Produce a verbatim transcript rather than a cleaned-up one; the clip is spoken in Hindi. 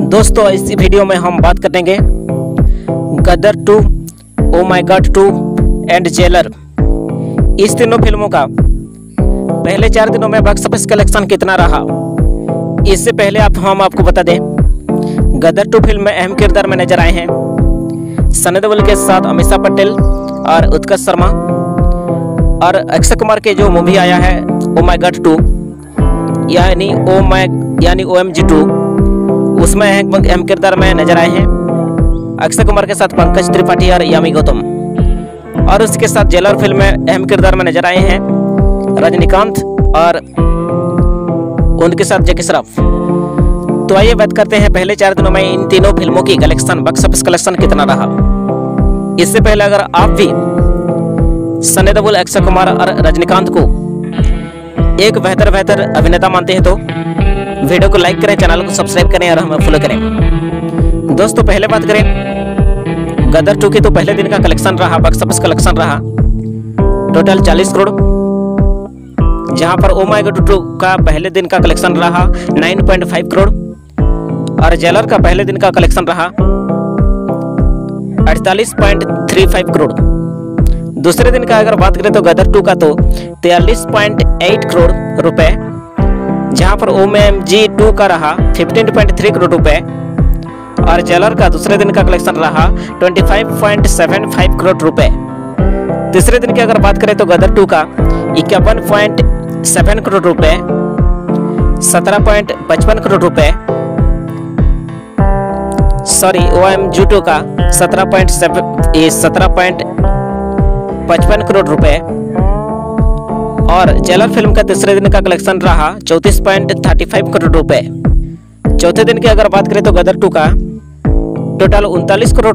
दोस्तों इस वीडियो में हम बात करेंगे Gadar two, oh my god two and Jailer, इस तीनों फिल्मों का पहले चार दिनों में बॉक्स ऑफिस कलेक्शन कितना रहा। इससे पहले आप हम आपको बता दें, गदर टू फिल्म में अहम किरदार में नजर आए हैं सनी देओल के साथ अमीषा पटेल और उत्कर्ष शर्मा। और अक्षय कुमार के जो मूवी आया है ओ माय गॉड टू यानी ओ माय यानी ओ एम जी टू, उसमें अहम किरदार में नजर आए हैं अक्षय कुमार के साथ पंकज त्रिपाठी और यामी गौतम। और उसके साथ जेलर फिल्म में अहम किरदार में नजर आए हैं रजनीकांत और उनके साथ जैकी श्रॉफ। तो आइए बात करते हैं पहले चार दिनों में इन तीनों फिल्मों की कलेक्शन, बॉक्स ऑफिस कलेक्शन कितना रहा। इससे पहले अगर आप भी सनी देओल, अक्षय कुमार और रजनीकांत को एक बेहतर बेहतर अभिनेता मानते हैं तो वीडियो को लाइक करें, चैनल को सब्सक्राइब करें और हमें फॉलो करें। दोस्तों पहले बात करें गदर टू की, तो पहले दिन का कलेक्शन रहा, बॉक्स ऑफिस कलेक्शन रहा टोटल चालीस करोड़, जहां पर ओ माय गॉड टू का पहले दिन का कलेक्शन रहा नौ पॉइंट पाँच करोड़ और जेलर का पहले दिन का कलेक्शन रहा अड़तालीस पॉइंट तीन पाँच करोड़। दूसरे दिन का अगर बात करें तो गदर टू का तो तैंतालीस पॉइंट आठ करोड़ रुपए, जहां पर ओ एम जी टू का रहा पंद्रह पॉइंट तीन करोड़ रुपए और जेलर का दूसरे दिन का कलेक्शन रहा पच्चीस पॉइंट सात पाँच करोड़ रुपए। तीसरे दिन की अगर बात करें तो गदर टू का इक्यावन पॉइंट सात करोड़ रुपए, सत्रह पॉइंट पचपन करोड़ रुपए, sorry O M G two का सत्रह पॉइंट सत्रह पॉइंट पचपन करोड़ रुपए और जेलर फिल्म का तीसरे दिन का कलेक्शन रहा चौंतीस पॉइंट पैंतीस करोड़ रुपए। चौथे दिन की अगर बात करें तो गदर टू का टोटल उनतालीस करोड़